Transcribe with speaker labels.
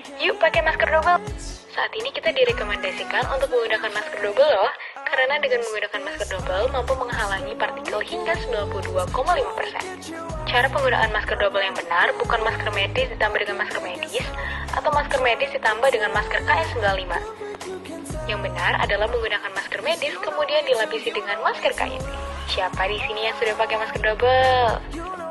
Speaker 1: Yuk pakai masker double. Saat ini kita direkomendasikan untuk menggunakan masker double loh, karena dengan menggunakan masker double mampu menghalangi partikel hingga 92,5%. Cara penggunaan masker double yang benar bukan masker medis ditambah dengan masker medis atau masker medis ditambah dengan masker KN95. Yang benar adalah menggunakan masker medis kemudian dilapisi dengan masker kain. Siapa di sini yang sudah pakai masker double?